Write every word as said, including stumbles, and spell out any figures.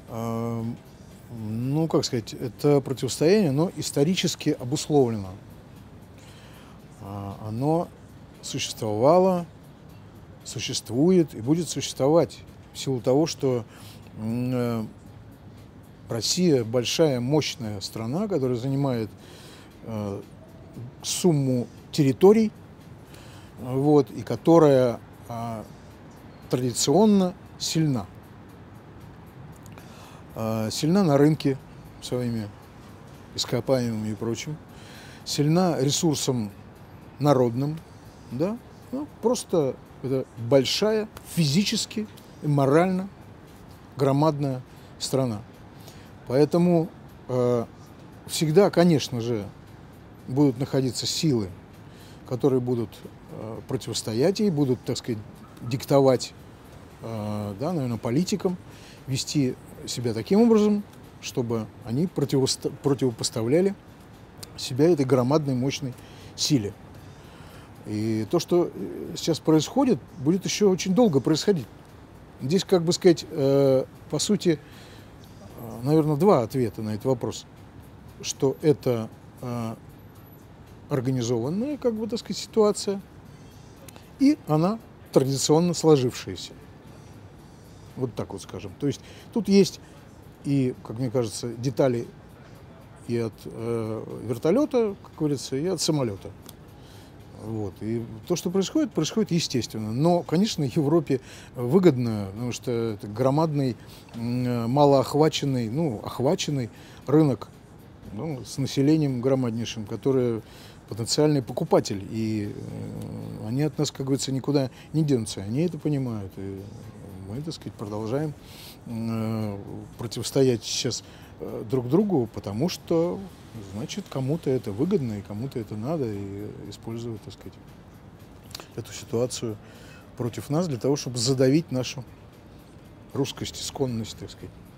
А, ну, как сказать, это противостояние, оно исторически обусловлено. А, оно существовало, существует и будет существовать в силу того, что м, э, Россия большая, мощная страна, которая занимает э, сумму территорий, вот, и которая а, традиционно сильна. А, сильна на рынке своими ископаемыми и прочим, сильна ресурсом народным, да, ну, просто это большая физически и морально громадная страна. Поэтому э, всегда, конечно же, будут находиться силы, которые будут э, противостоять ей, будут, так сказать, диктовать, э, да, наверное, политикам, вести себя таким образом, чтобы они противосто- противопоставляли себя этой громадной, мощной силе. И то, что сейчас происходит, будет еще очень долго происходить. Здесь, как бы сказать, э, по сути, э, наверное, два ответа на этот вопрос. Что это э, организованная, как бы, так сказать, ситуация, и она традиционно сложившаяся. Вот так вот скажем. То есть тут есть и, как мне кажется, детали и от э, вертолета, как говорится, и от самолета. Вот. И то, что происходит, происходит естественно. Но, конечно, Европе выгодно, потому что это громадный, м, малоохваченный, ну, охваченный рынок, ну, с населением громаднейшим, которое потенциальный покупатель. И э, они от нас, как говорится, никуда не денутся. Они это понимают. И мы, так сказать, продолжаем э, противостоять сейчас э, друг другу, потому что, значит, кому-то это выгодно, и кому-то это надо, и использовать, так сказать, эту ситуацию против нас для того, чтобы задавить нашу русскость, исконность, так сказать.